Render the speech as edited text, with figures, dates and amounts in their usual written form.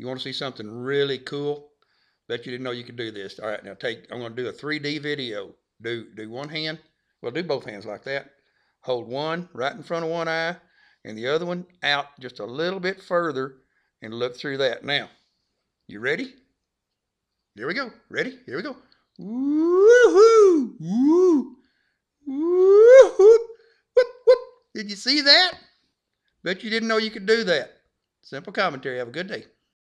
You want to see something really cool? Bet you didn't know you could do this. All right, now I'm going to do a 3D video. Do one hand. Well, do both hands like that. Hold one right in front of one eye and the other one out just a little bit further and look through that. Now, you ready? Here we go. Ready? Here we go. Woo-hoo! Woo! Woo-hoo! Whoop, whoop. Did you see that? Bet you didn't know you could do that. Simple commentary. Have a good day.